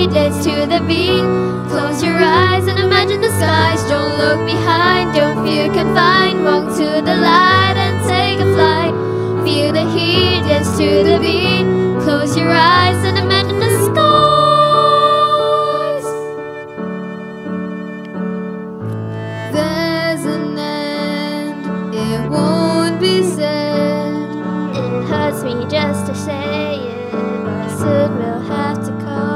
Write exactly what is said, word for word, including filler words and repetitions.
heat, dance to the beat. Close your eyes and imagine the skies. Don't look behind, don't feel confined. Walk to the light and take a flight. Feel the heat, dance to the beat. Close your eyes and imagine the skies. There's an end, it won't be said. It hurts me just to say it, but soon we'll have to call